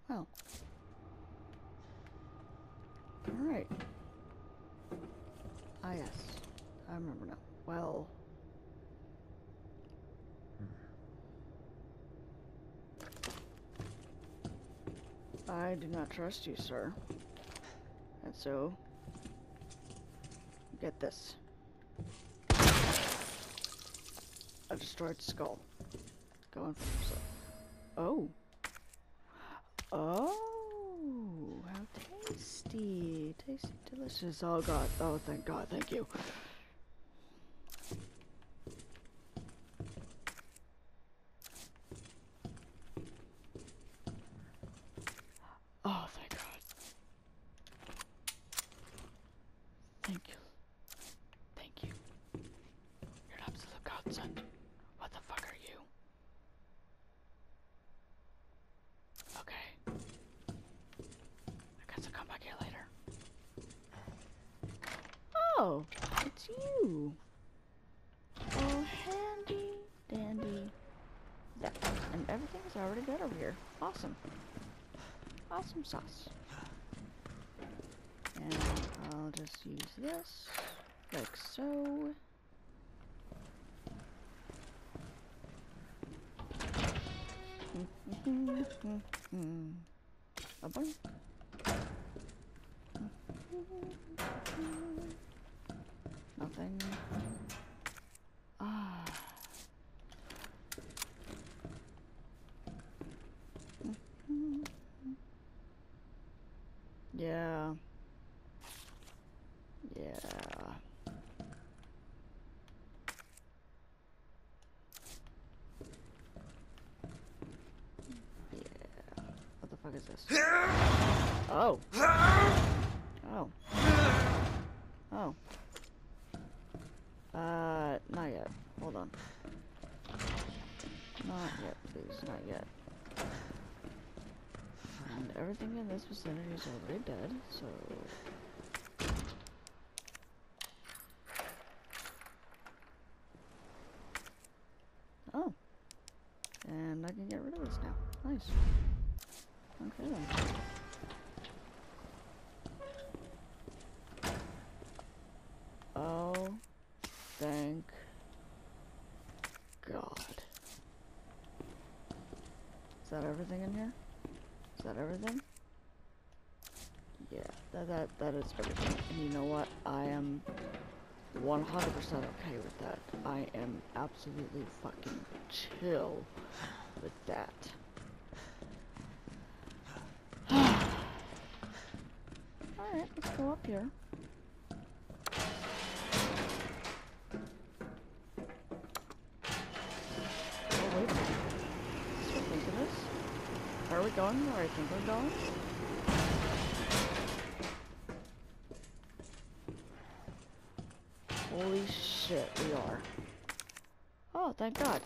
Well. Alright. Ah, yes. I remember now. Well. I do not trust you, sir. And so, get this. A destroyed skull. Going for yourself. Oh. Oh, how tasty. Tasty, delicious. Oh god. Oh, thank god. Thank you. Oh, thank god. Thank you. Thank you. You're an absolute godsend. What the fuck are you? Okay. I guess I'll come back here later. Oh, it's you. Oh, handy dandy. Yeah, and everything is already good over here. Awesome. Awesome sauce. And I'll just use this, like so. A boing. Nothing. Ah. Yeah. Yeah. What the fuck is this? Oh. Oh. Oh. Not yet. Hold on. Not yet, please. Not yet. And everything in this vicinity is already dead, so... Oh. And I can get rid of this now. Nice. Okay then. Oh, thank God. Is that everything in here? Is that everything? Yeah, that is everything. And you know what? I am 100% okay with that. I am absolutely fucking chill with that. Alright, let's go up here. Oh wait, is this what I think it is? Are we going where I think we're going? Holy shit, we are. Oh, thank God.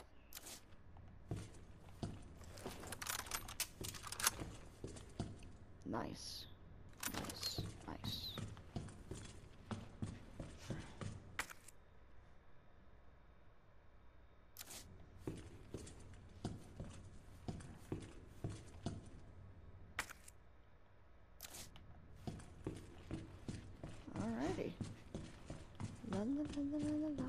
Nice. Nice. Nice. Alrighty. La la la la la la.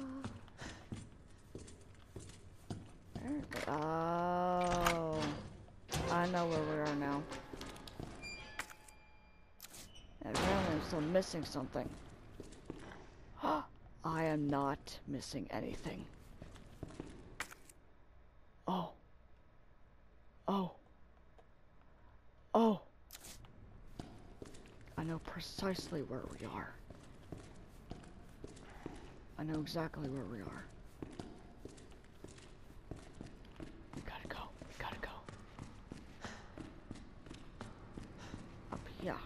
Oh, I know where we are now. And apparently I'm still missing something. I am not missing anything. Oh. Oh. Oh. I know precisely where we are. I know exactly where we are. We gotta go. We gotta go. Up here.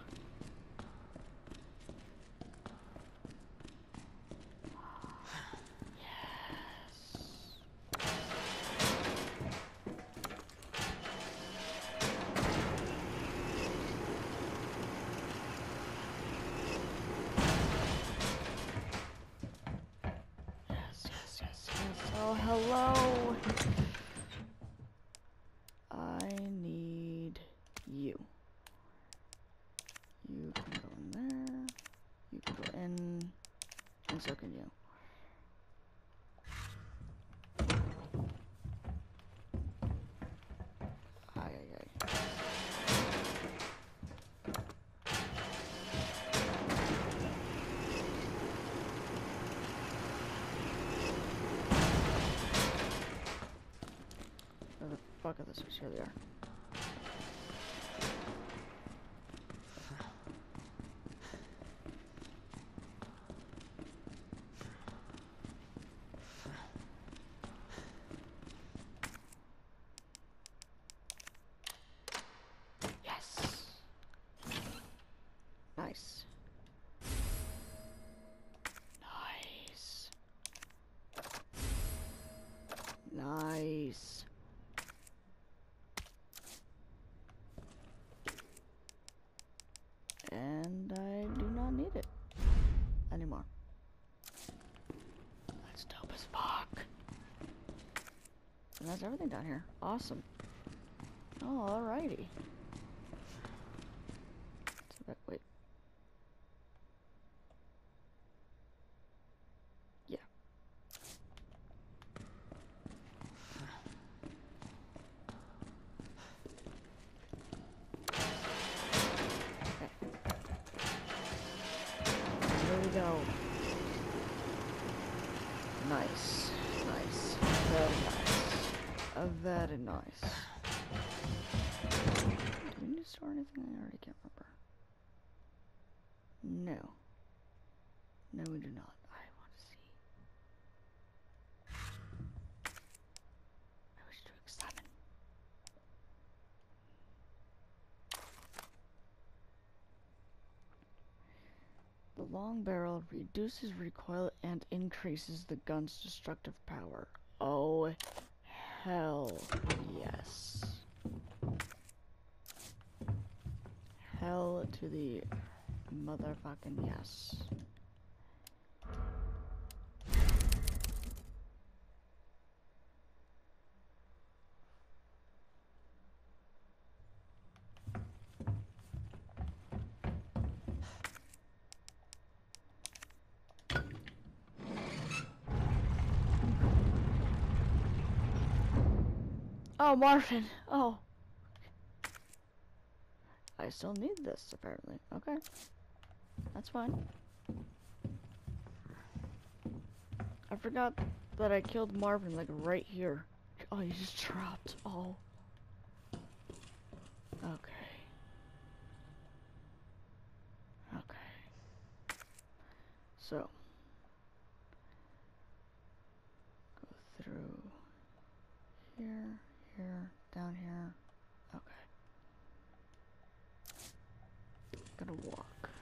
fuck are the switch? Here they are. Nice. Nice. Nice. And I do not need it anymore. That's dope as fuck. And that's everything down here. Awesome. Oh, alrighty. Wait. Yeah. Okay. Here we go. Nice. Nice. Very nice. Very nice. Do we need to store anything? I already can't remember. No. No, we do not. I want to see. I wish to examine. The long barrel reduces recoil and increases the gun's destructive power. Oh, hell yes. Hell to the motherfucking yes. Oh, Marvin! Oh. I still need this, apparently. Okay. That's fine. I forgot that I killed Marvin, like, right here. Oh, he just dropped. Oh. Okay. Okay. So. Go through here, here, down here. Okay. Gotta walk.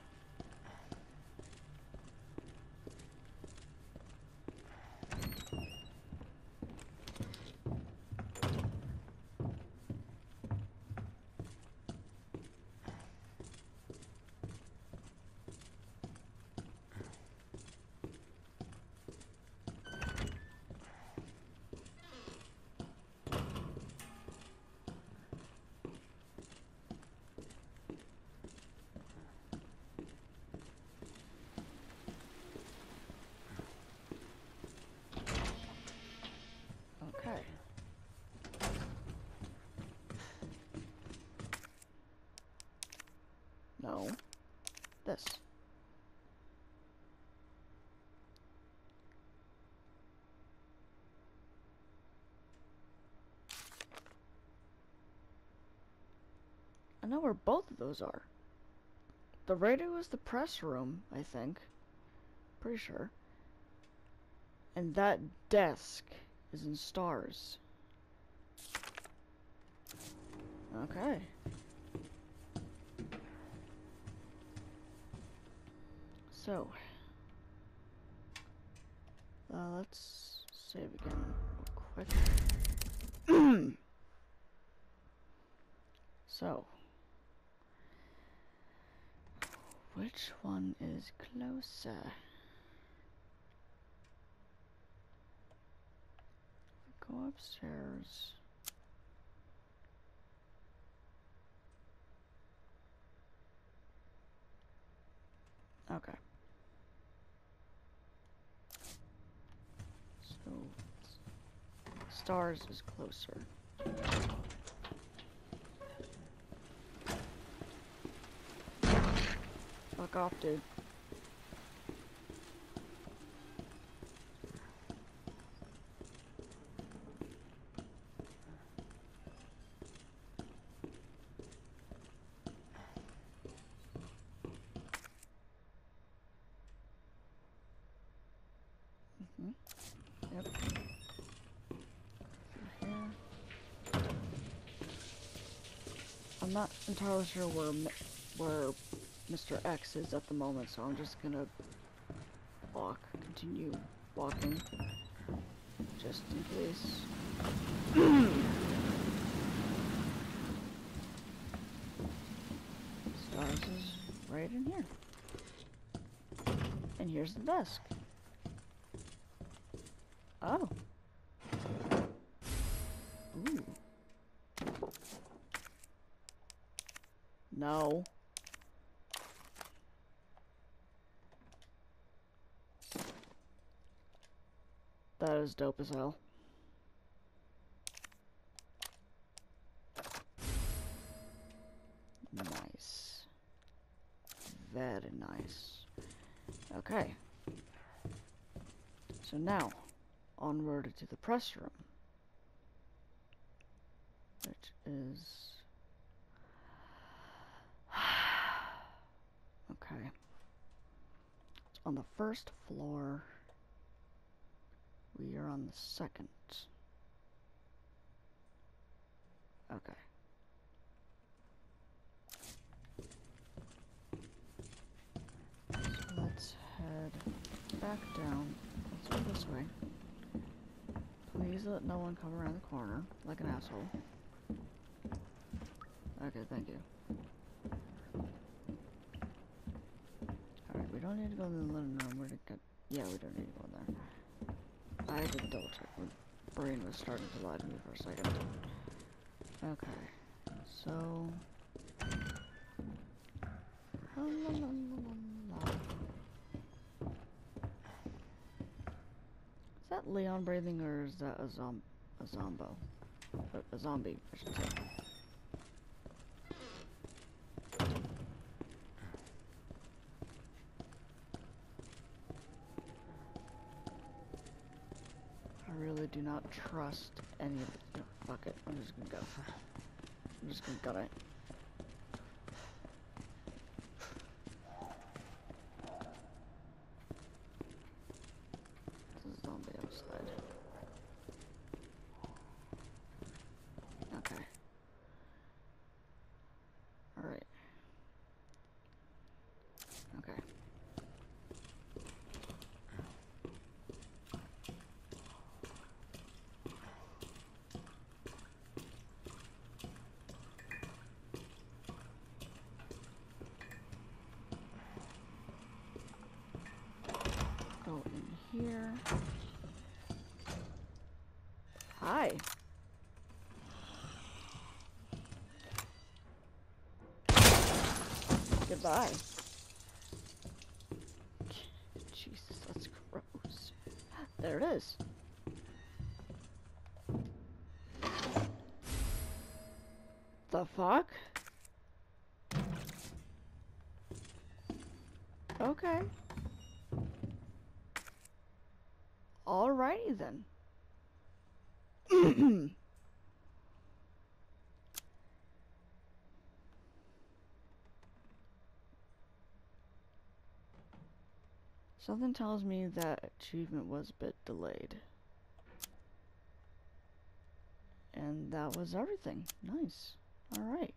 Okay. No. This. I know where both of those are. The radio is the press room, I think. Pretty sure. And that desk is in stars. Okay. So. Let's save again real quick. So. Which one is closer? Go upstairs. Okay. So, stars is closer. Fuck off, dude. not entirely sure where Mr. X is at the moment, so I'm just gonna continue walking, just in case. Stars is right in here. And here's the desk. Oh. Ooh. No. That is dope as hell. Nice. Very nice. Okay. So now, onward to the press room. Which is... okay. It's on the first floor. We are on the second. Okay. So let's head back down. Let's go this way. Please let no one come around the corner like an asshole. Okay, thank you. Alright, we don't need to go in the living room. Where to get... yeah, we don't need to go in there. I did double check. My brain was starting to lie to me for a second. Okay, so... Is that Leon breathing, or is that a zombo? A zombie, I should say. I really do not trust any of it. No, fuck it. I'm just gonna go. I'm just gonna gut it. There's a zombie outside. Okay. Alright. Okay. Go in here. Hi. Goodbye. Jesus, that's gross. There it is. The fuck? Okay. Alrighty then. Something tells me that achievement was a bit delayed. And that was everything. Nice. Alright.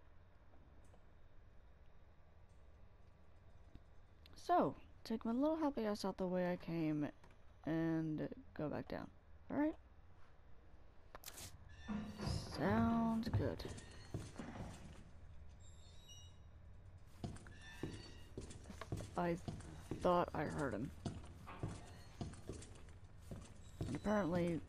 So, take my little happy ass out the way I came and go back down. Alright? Sounds good. I thought I heard him. And apparently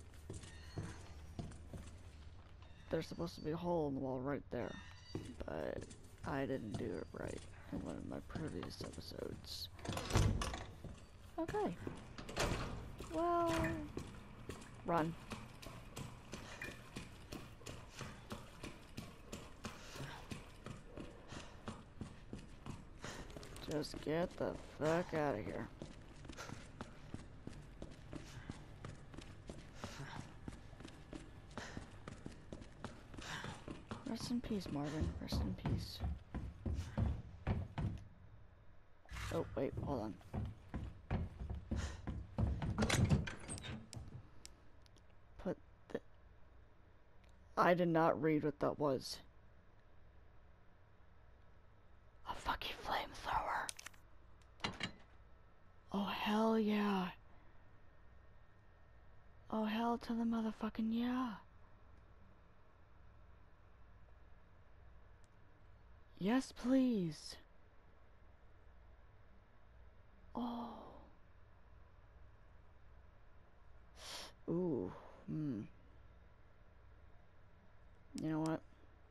there's supposed to be a hole in the wall right there. But I didn't do it right in one of my previous episodes. Okay. Well, run. Just get the fuck out of here. Rest in peace, Marvin. Rest in peace. Oh, wait, hold on. I did not read what that was. motherfucking flamethrower. Oh, hell yeah. Oh, hell to the motherfucking yeah. Yes, please. Oh. Ooh. Hmm. You know what?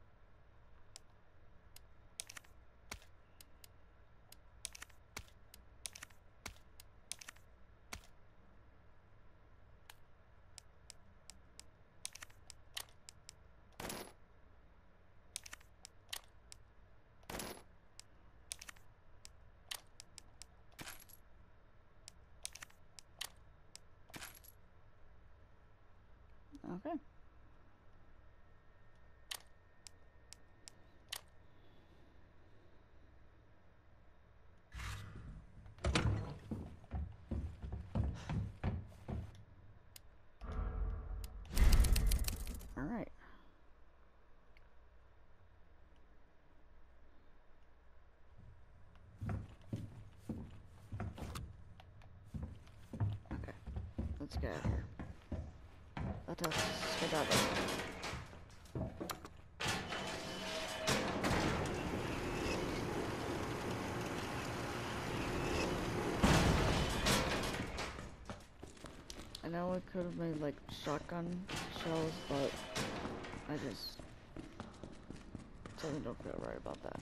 Okay. All right. Okay. Let's get out of here. Let us get out of here. I know I could have made like shotgun shells, but I just totally don't feel right about that.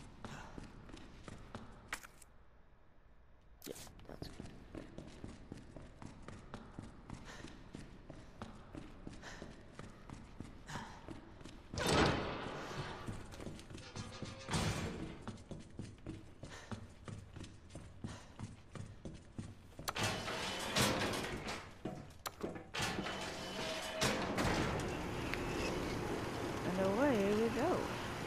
Yeah, that's good. And away we go.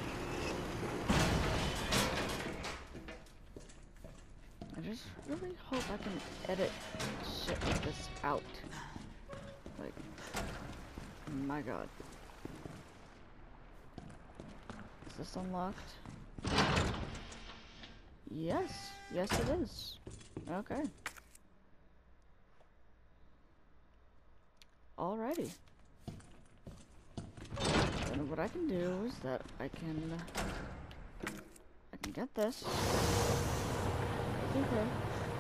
I just really hope I can edit shit like this out. Like, my god. Is this unlocked? Yes. Yes it is. Okay. Alrighty. And what I can do is that I can get this. Okay.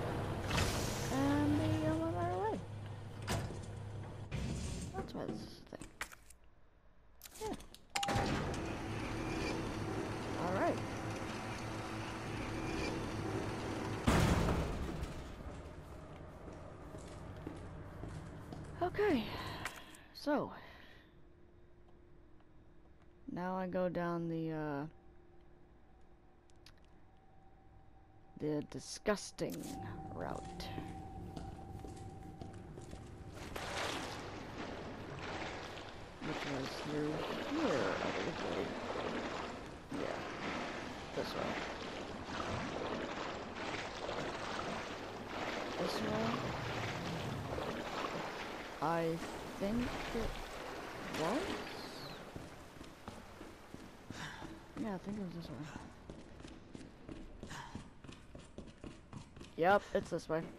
And be on my way. That's why this is a thing. Yeah. Alright. Okay. So. Now I go down the disgusting route. Which was through here, I believe. Yeah. This way. This way? I think it was? Yeah, I think it was this way. Yep, it's this way.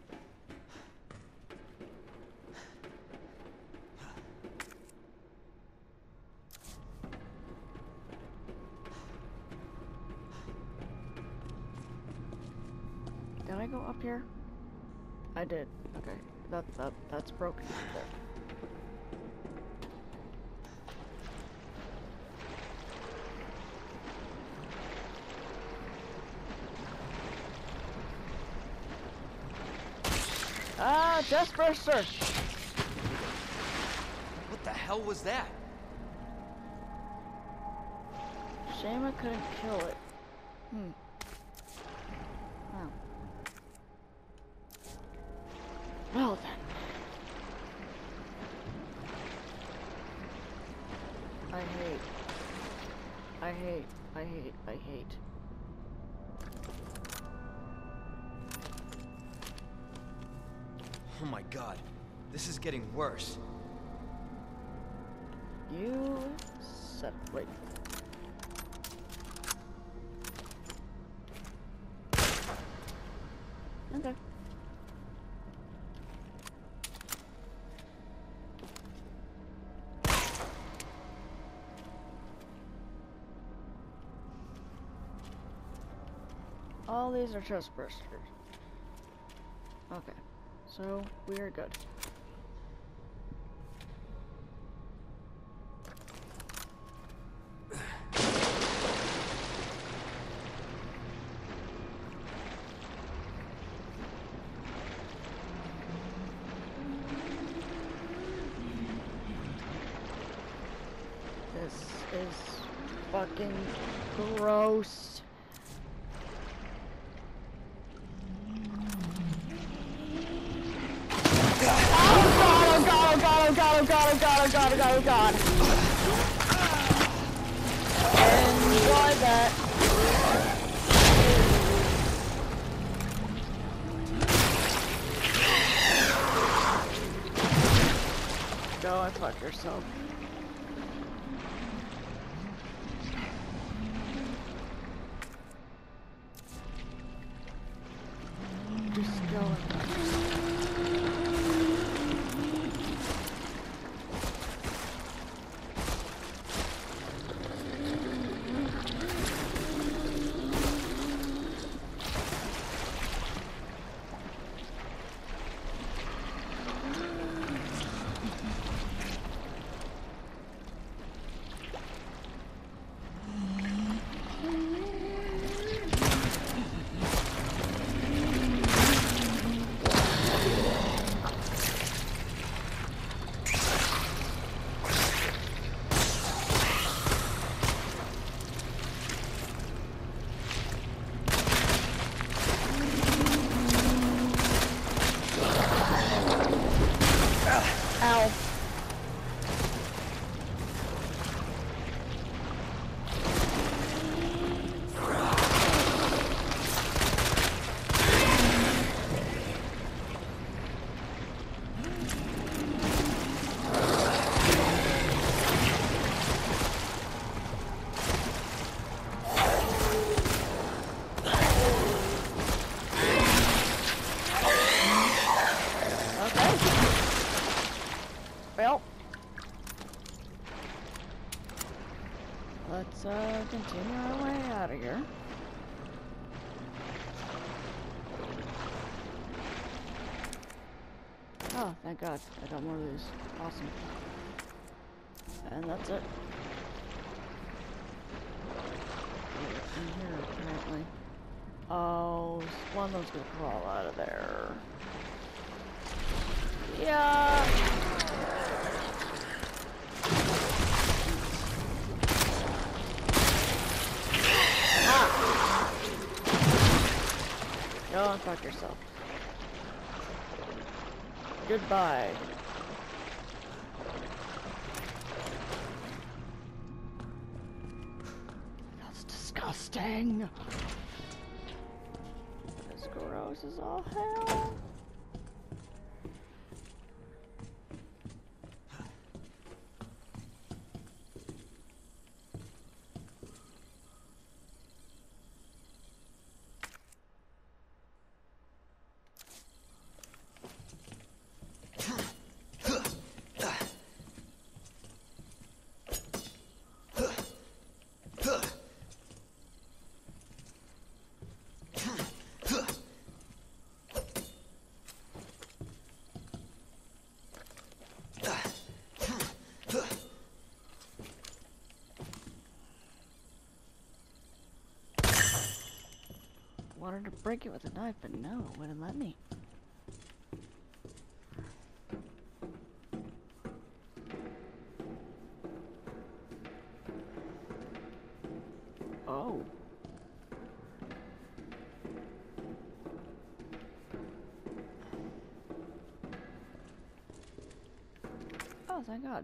Did I go up here? I did. Okay. That's broken right there. Ah, chest burster! What the hell was that? Shame I couldn't kill it. Oh. Well then. I hate. Oh my god, this is getting worse. You said, wait. All these are chest bursters. Okay, so we are good. This is fucking gross. Oh god, oh god, oh god, oh god, oh god, oh god, oh god, oh god. Enjoy that. Go and fuck yourself. Just go and fuck yourself. Ow. Well, let's continue our way out of here. Oh, thank God, I got more of these. Awesome. And that's it. In here, apparently. Oh, one of them's gonna crawl out of there. Yeah. Go and fuck yourself. Goodbye. That's disgusting. As gross as all hell. Wanted to break it with a knife, but no, it wouldn't let me. Oh. Oh, thank God.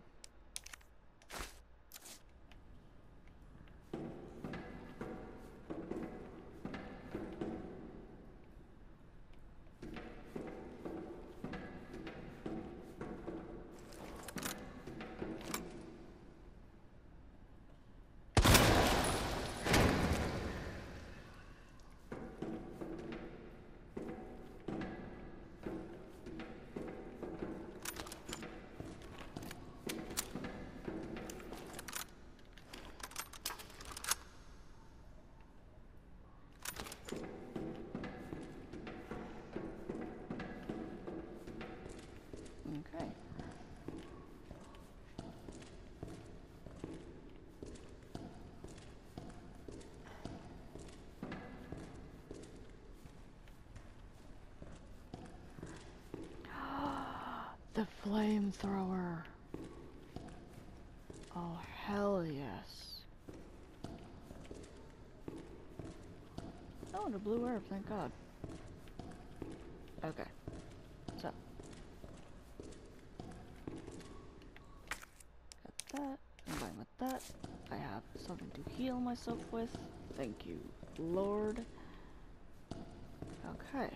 flamethrower. Oh, hell yes. Oh, and a blue herb, thank God. Okay. So. Got that. Combine with that. I have something to heal myself with. Thank you, Lord. Okay.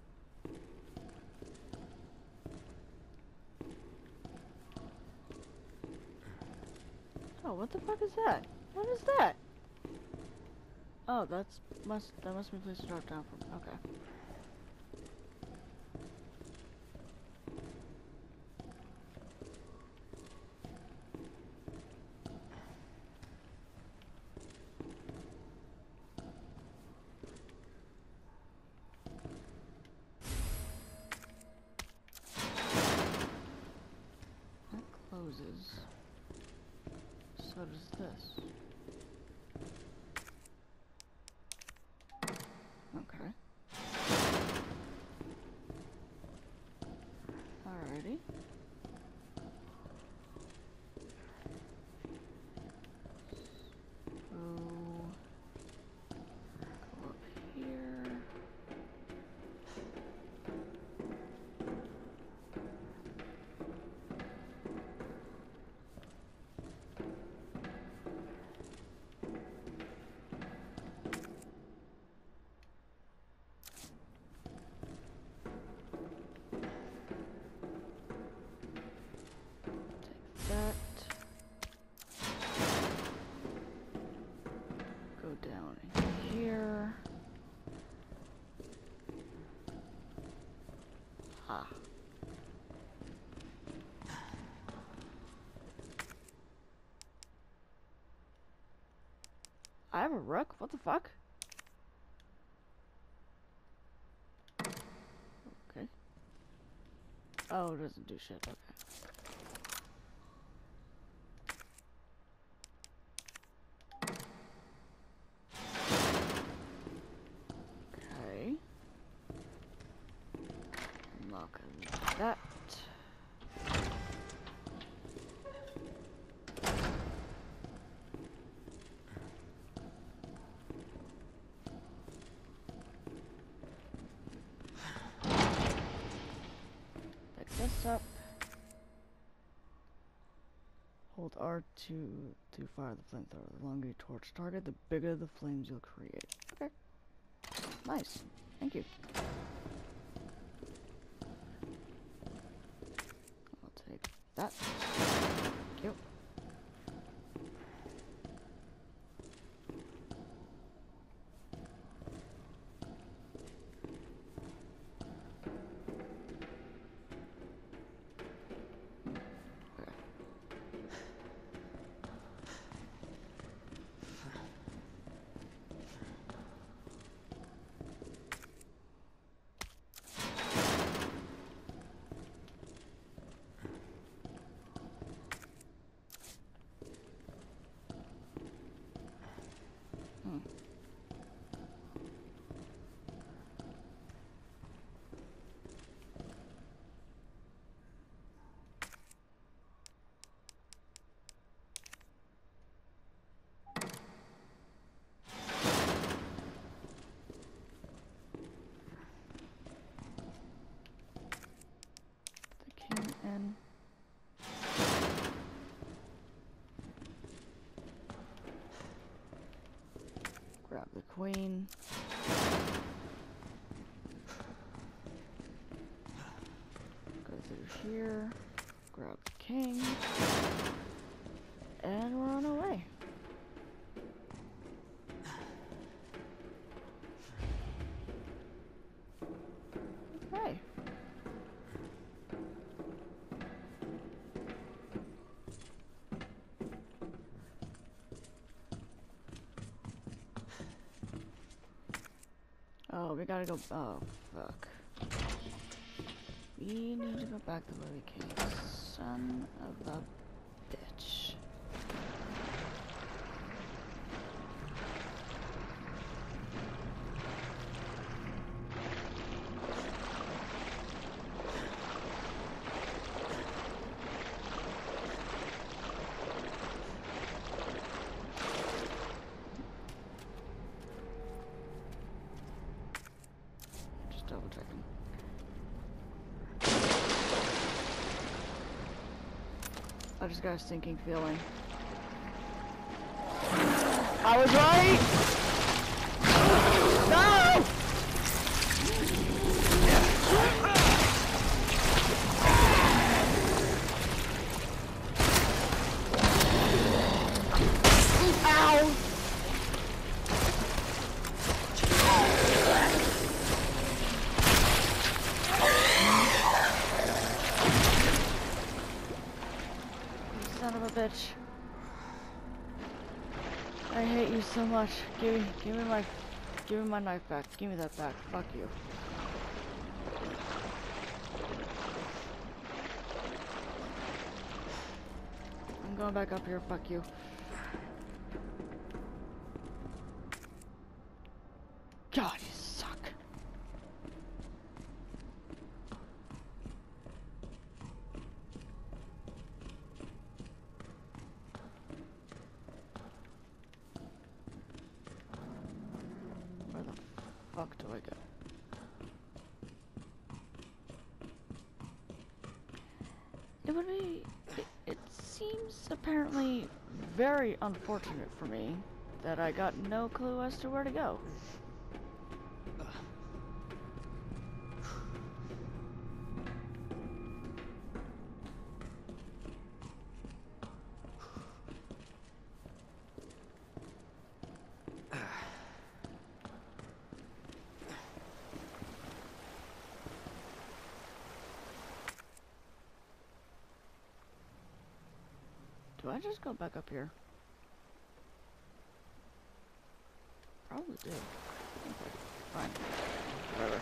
Oh, what the fuck is that? What is that? Oh, that must be a place to drop down from. Okay. That closes. So does this. Okay. Alrighty. So, go up here. Take that. Go down here. Ah. I have a rook? What the fuck? Okay. Oh, it doesn't do shit. Okay. Okay. Unlock that. Pick this up. Hold R to fire the flamethrower. The longer you torch target, the bigger the flames you'll create. Okay. Nice. Thank you. I'll take that. Thank you. And grab the queen. Go through here. Grab the king. And we're on our way. Okay. Oh, we gotta go. Oh, fuck. We need to go back the way we came. Son of a bitch. just got a sinking feeling. I was right! No! Ow! You son of a bitch. I hate you so much. Give me my knife back. Give me that back. Fuck you. I'm going back up here. Fuck you. God, you suck. Where the fuck do I go? It would be... It seems apparently very unfortunate for me that I got no clue as to where to go. Do I just go back up here? Probably do. Okay, fine. Whatever.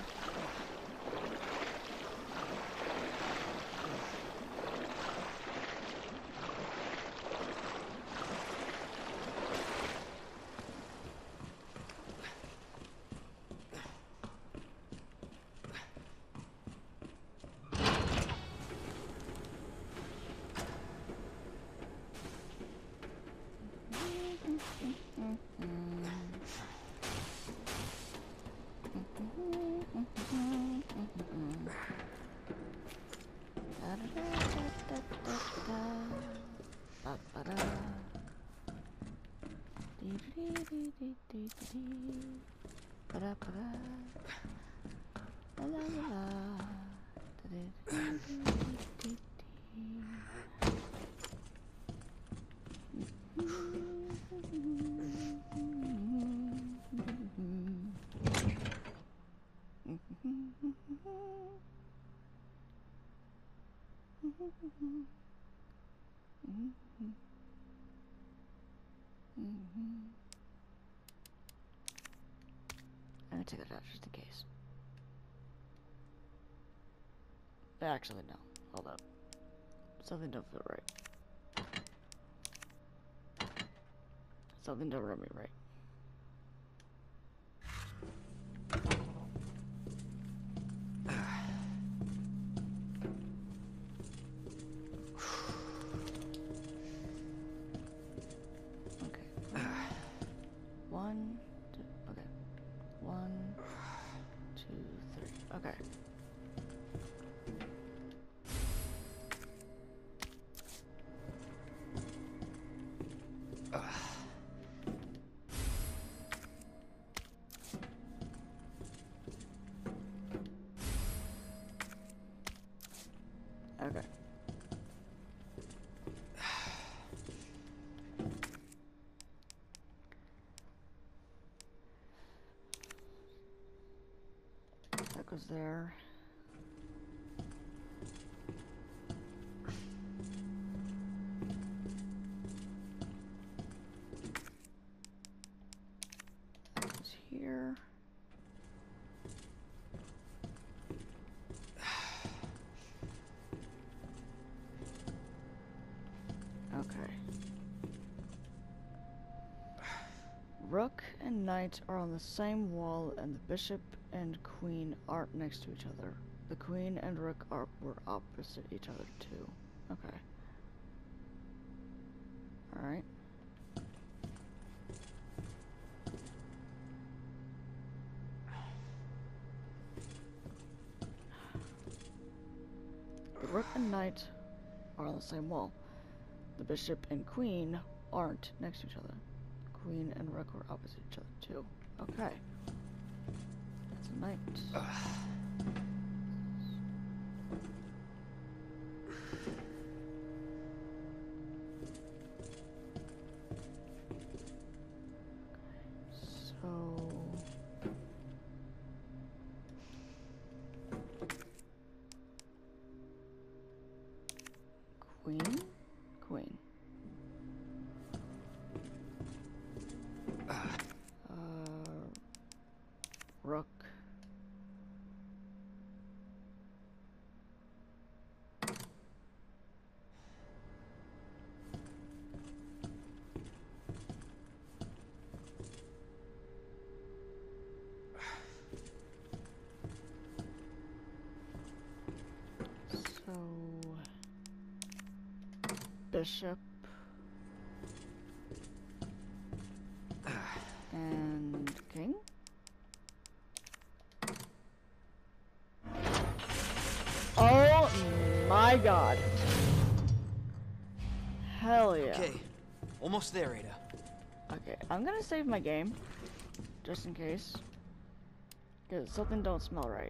I'm gonna take that out just in case. Actually, no. Hold up. Something don't feel right. Something don't rub me right. Okay. That goes there. That goes here. Okay. Rook and knight are on the same wall, and the bishop and queen aren't next to each other. The queen and rook were opposite each other too. Okay. Alright. The rook and knight are on the same wall. The bishop and queen aren't next to each other. Queen and rook are opposite each other too. Okay. That's a knight. Queen? Queen. Rook. So... bishop and king. Oh my god. Hell yeah. Okay, almost there, Ada. Okay, I'm gonna save my game just in case, because something don't smell right.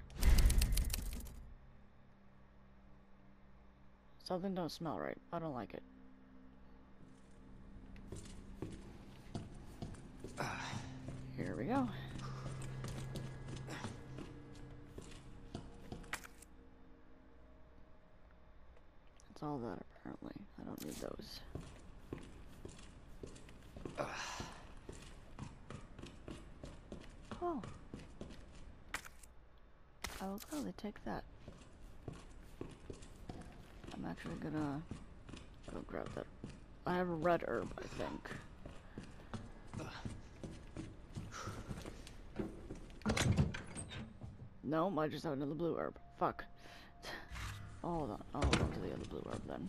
Something don't smell right. I don't like it. Here we go. That's all that apparently. I don't need those. Oh. I will gladly take that. I'm actually gonna go grab that. I have a red herb, I think. No, I just have another blue herb. Fuck. Hold on. I'll hold on to the other blue herb then.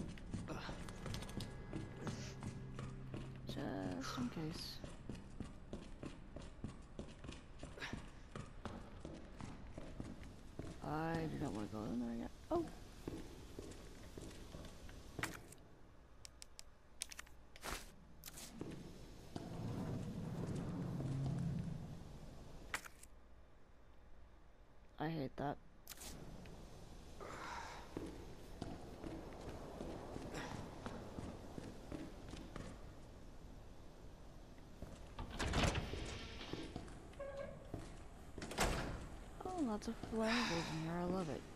Just in case. I do not want to go in there yet. Oh! I hate that. Oh, lots of flavors in here. I love it.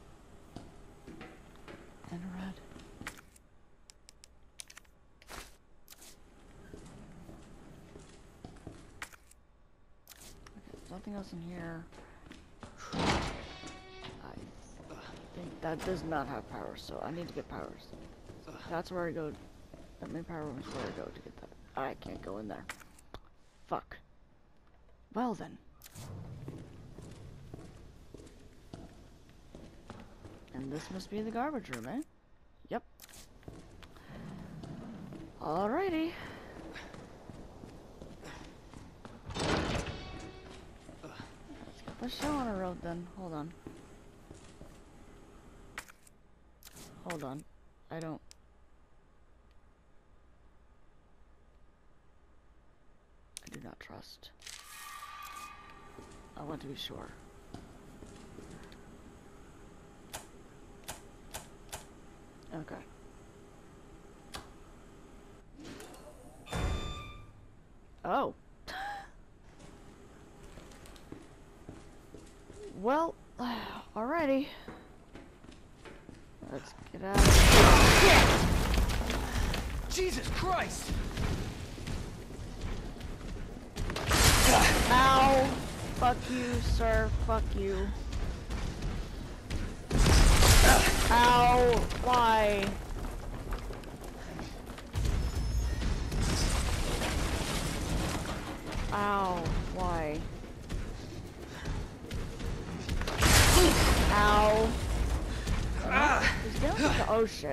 And red. Okay, there's nothing else in here. I think that does not have power, so I need to get powers. That's where I go. That main power room is where I go to get that. I can't go in there. Fuck. Well then. And this must be the garbage room, eh? Yep. Alrighty. Let's get the show on the road then. Hold on. Hold on. I do not trust. I want to be sure. Okay. Oh. Well, alrighty. Let's get out of here. Jesus Christ! Ow! Fuck you, sir. Fuck you. Ow! Why? Ow! Why? Ow! Oh shit.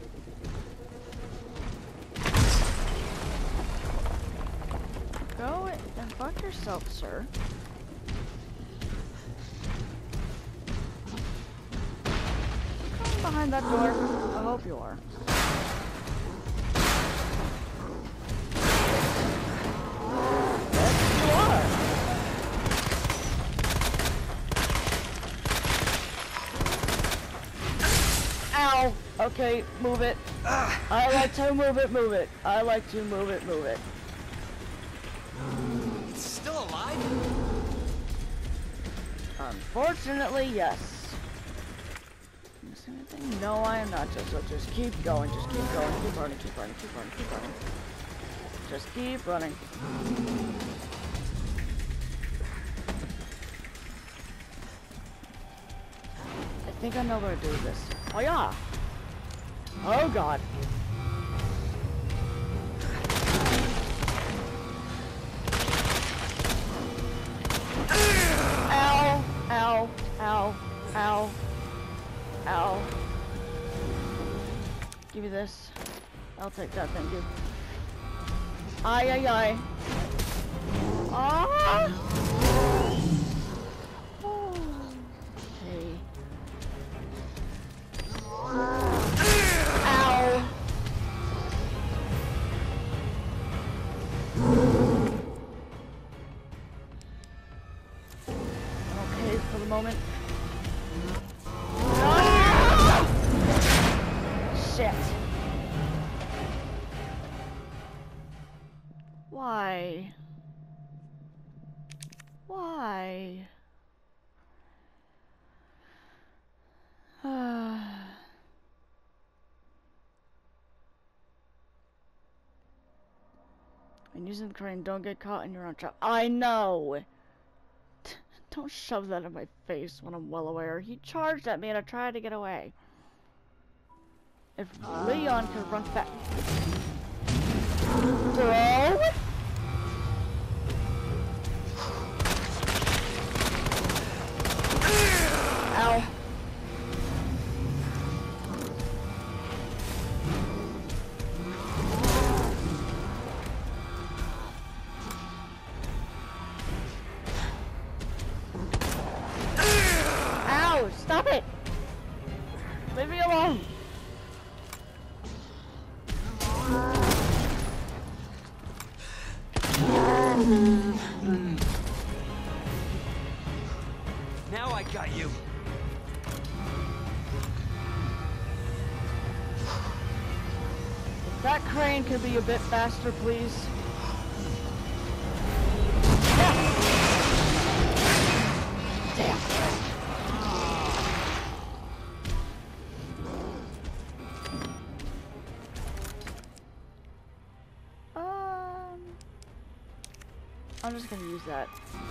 Go and fuck yourself, sir. Come behind that door. I hope you are. Okay, move it. I like to move it, move it. I like to move it, move it. It's still alive? Unfortunately, yes. Missing anything? No, I am not. Just keep going. Just keep going. Keep running. Keep running. Keep running. Keep running. Just keep running. I think I know where to do this. Oh yeah. Oh god. Ow. Ow. Ow. Ow. Ow. Give me this. I'll take that, thank you. Ay, ay, ay. Ah! Okay. Ow! Okay for the moment. Ah! Shit. Why? Why? And using the crane, don't get caught in your own trap. I know! Don't shove that in my face when I'm well aware. He charged at me and I tried to get away. If Leon could run fast. Bro? Ow. Ow! Stop it! Leave me alone! Now I got you. If that crane could be a bit faster, please. Damn. I'm just gonna use that.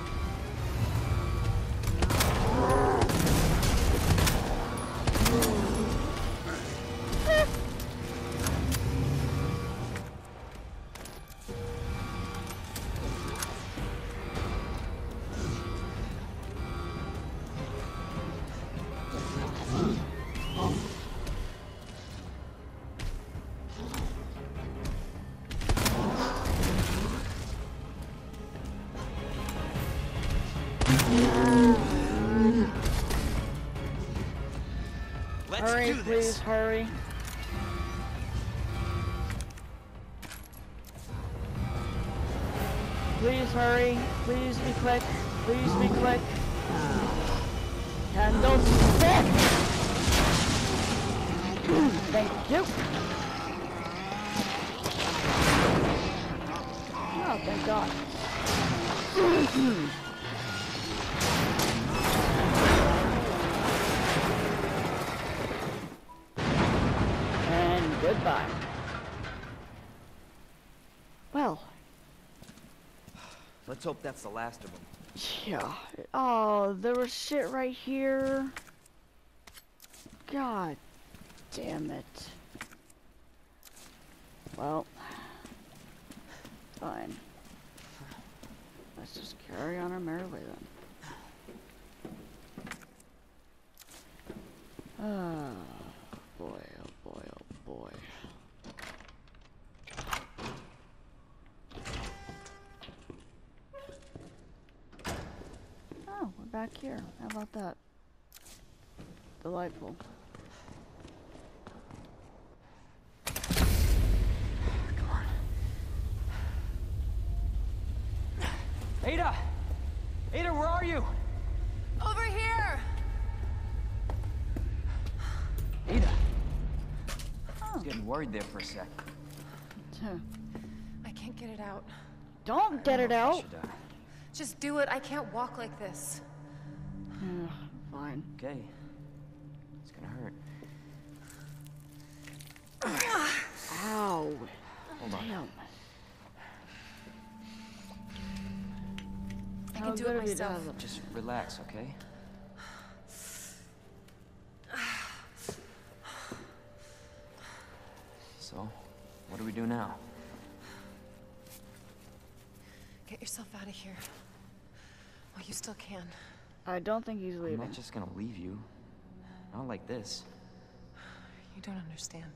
Let's Hurry, do please, this. hurry. Please hurry. Please be quick. Please be quick. Candlestick! Thank you. Oh, thank God. And goodbye. Well. Let's hope that's the last of them. Yeah. Oh, there was shit right here. God damn it. Well. Fine. Let's just carry on our merry way then. Oh boy, oh boy, oh boy. Oh, we're back here. How about that? Delightful. Come on. Ada! Ada, where are you? Over here! Ada! getting worried there for a sec. I can't get it out. Don't get it I out. should, Just do it. I can't walk like this. Fine. Okay. It's gonna hurt. Ow. Hold on. Damn. I can do it myself. Just relax, okay? So, what do we do now? Get yourself out of here. While you still can. I don't think he's I'm leaving. not just gonna leave you. Not like this. You don't understand.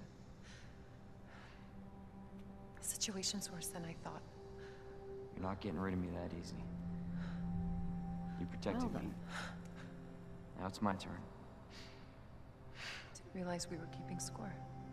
The situation's worse than I thought. You're not getting rid of me that easy. You protected Well, me. Now it's my turn. Didn't realize we were keeping score.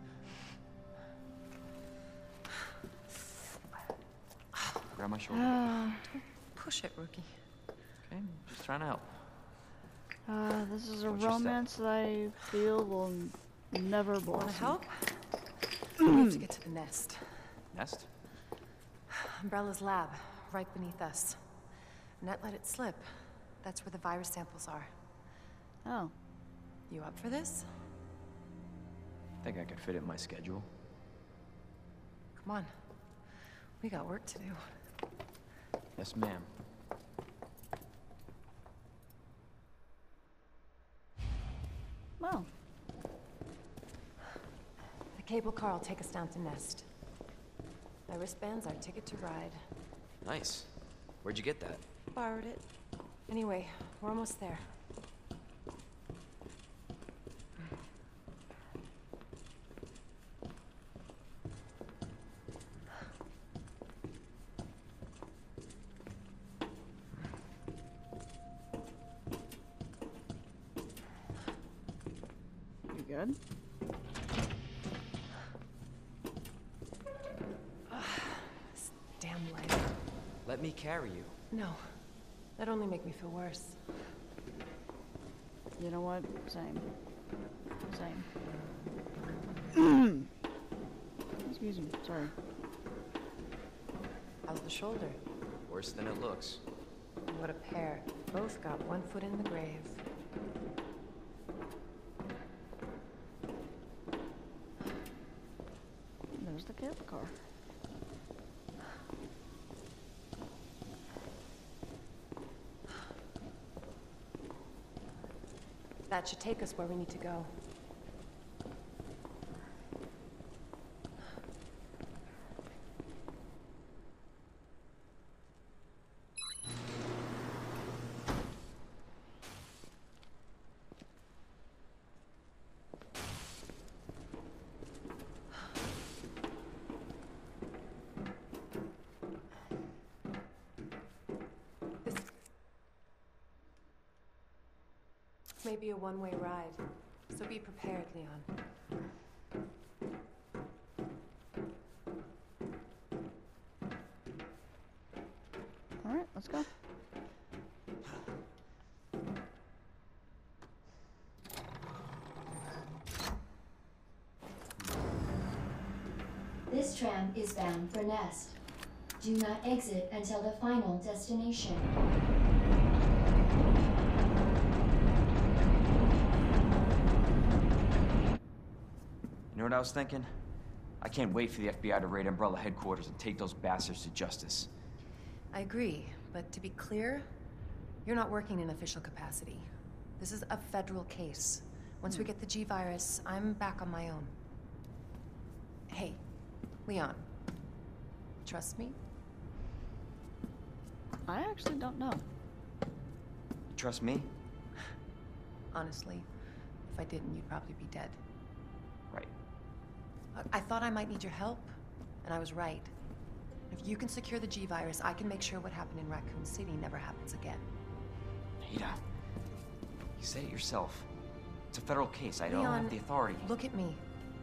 Grab my shoulder. Push it, rookie. Okay, just trying to help. This is a Watch your step. romance that I feel will never Want blossom. to help? We have to get to the nest. Nest? Umbrella's lab, right beneath us. Net let it slip. That's where the virus samples are. Oh. You up for this? Think I could fit it in my schedule. Come on. We got work to do. Yes, ma'am. Well. The cable car will take us down to Nest. My wristband's our ticket to ride. Nice. Where'd you get that? Borrowed it. Anyway, we're almost there. You good? This damn leg. Let me carry you. No. That'd only make me feel worse. You know what? Same. Same. Excuse me. Sorry. How's the shoulder? Worse than it looks. What a pair. Both got one foot in the grave. There's the cable car. That should take us where we need to go. This may be a one-way ride, so be prepared, Leon. All right, let's go. This tram is bound for Nest. Do not exit until the final destination. You know what I was thinking? I can't wait for the FBI to raid Umbrella headquarters and take those bastards to justice. I agree, but to be clear, you're not working in official capacity. This is a federal case. Once we get the G-Virus, I'm back on my own. Hey, Leon. Trust me? I actually don't know. You trust me? Honestly, if I didn't, you'd probably be dead. Right. I thought I might need your help, and I was right. If you can secure the G-Virus, I can make sure what happened in Raccoon City never happens again. Ada, you said it yourself. It's a federal case. I don't Leon, have the authority. Look at me.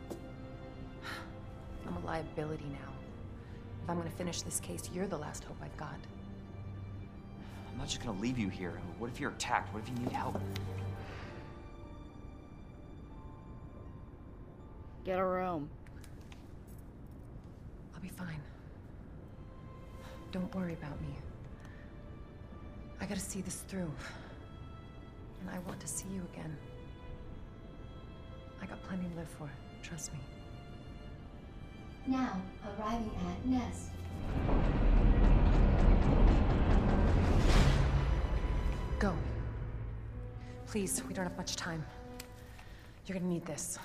I'm a liability now. If I'm gonna finish this case, you're the last hope I've got. I'm not just gonna leave you here. What if you're attacked? What if you need help? Get a room. be fine. Don't worry about me. I gotta see this through. And I want to see you again. I got plenty to live for, trust me. Now, arriving at Nest. Go. Please, we don't have much time. You're gonna need this.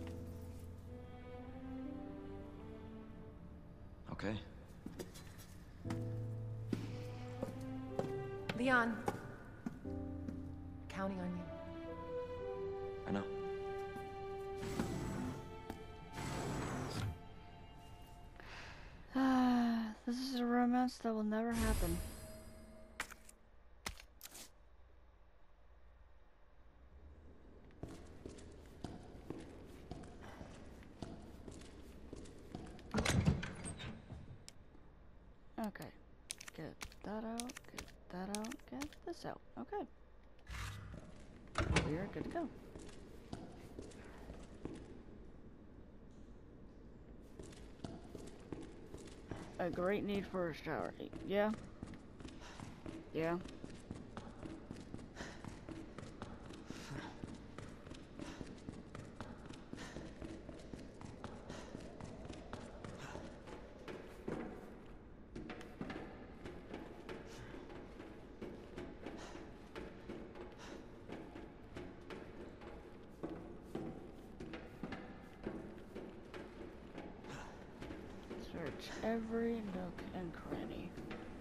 Okay. Leon. Counting on you. I know. This is a romance that will never happen. Okay. Get that out, get that out, get this out. Okay. We're good to go. A great need for a shower. Yeah. Yeah. Search every nook and cranny.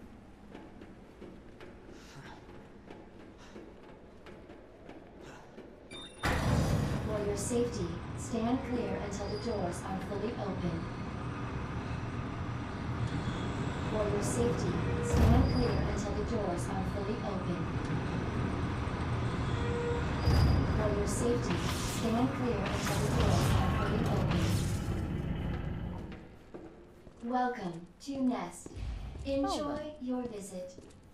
For your safety, stand clear until the doors are fully open. For your safety, stand clear until the doors are fully open. For your safety, stand clear until the doors are fully open. Welcome to Nest. Enjoy your visit.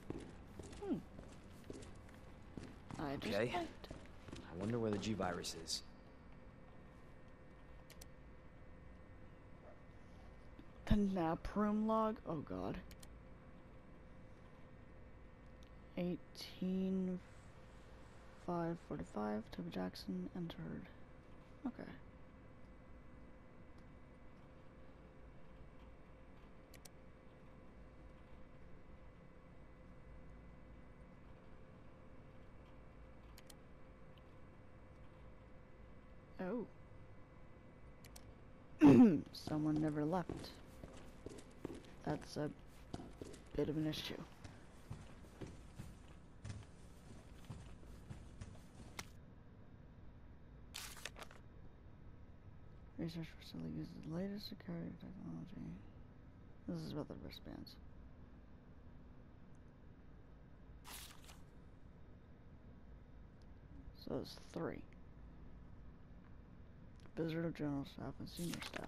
I just Okay. typed. I wonder where the G-Virus is. The nap room log? Oh god. 18:5:45. Toby Jackson entered. Okay. Oh. Someone never left. That's a bit of an issue. Research facility uses the latest security technology. This is about the wristbands. So it's 3. Visitor general staff and senior staff.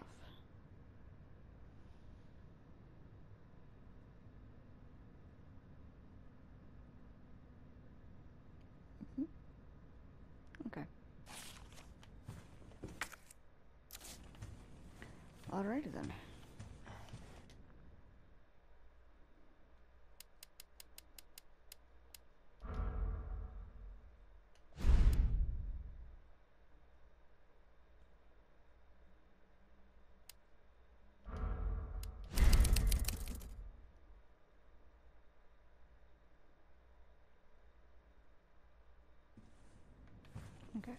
Okay. Alrighty then. Okay.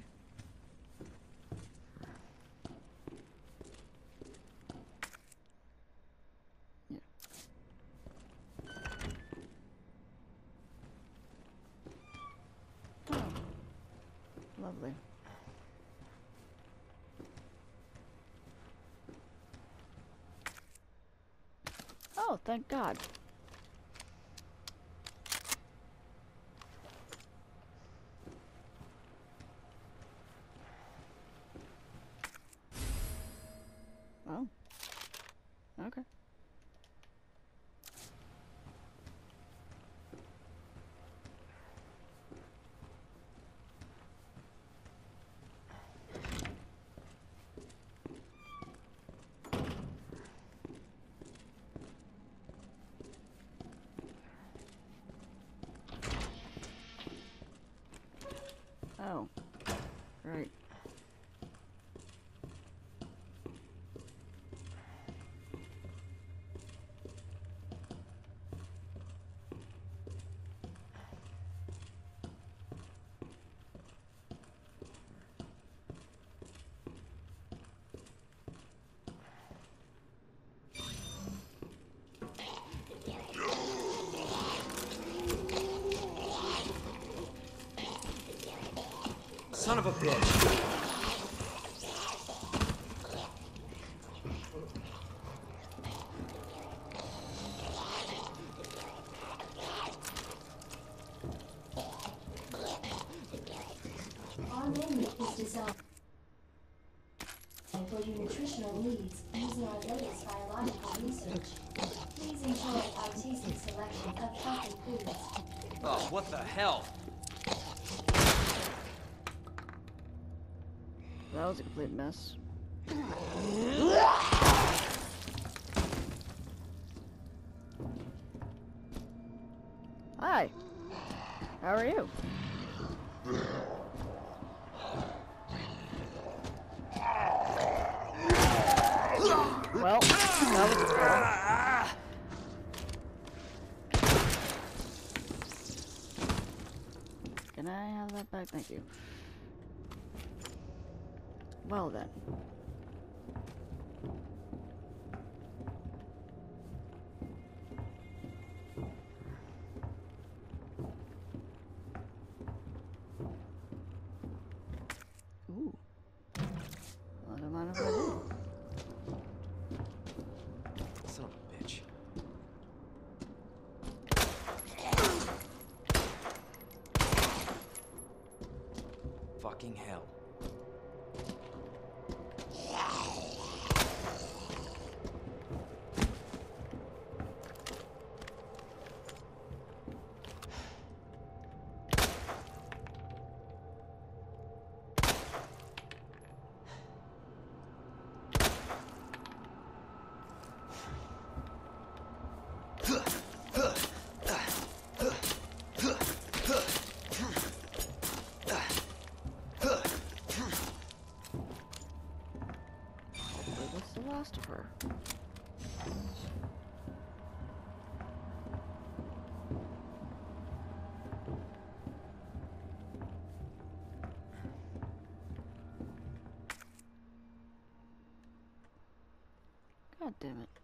Yeah. Oh. Lovely. Oh, thank God. Oh. Okay. Son of a bitch. Our menu is designed for your nutritional needs using our latest biological research. Please enjoy our tasty selection of healthy foods. Oh, what the hell? That was a complete mess. Hi. How are you? Well, that was a fail. Can I have that back? Thank you. Well then. Ooh. I don't mind if I do. Son of a bitch. Fucking hell. What's the last of her? God damn it.